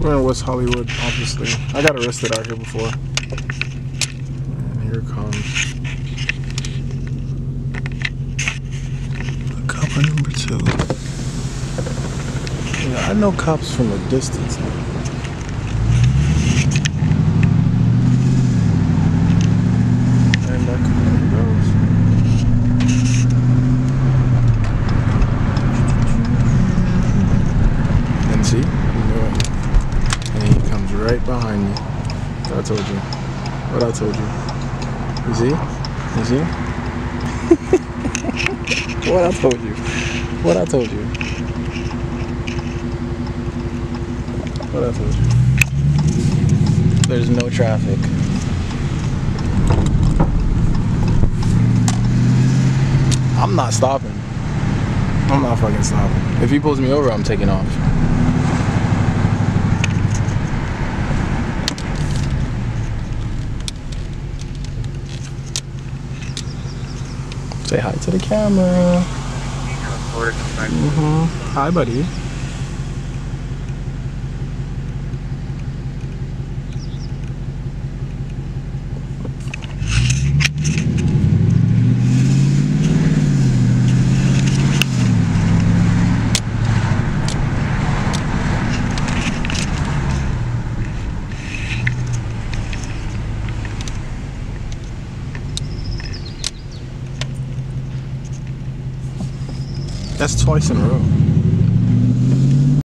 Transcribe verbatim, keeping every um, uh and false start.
We're in West Hollywood, obviously. I got arrested out here before. And here comes copper number two. Yeah, I know cops from a distance. And that car goes. And see? You know it. And he comes right behind me. What I told you. What I told you. You see? You see? What I told you. What I told you. What I told you. There's no traffic. I'm not stopping. I'm not fucking stopping. If he pulls me over, I'm taking off. Say hi to the camera. Mm-hmm. Hi, buddy. That's twice in a row.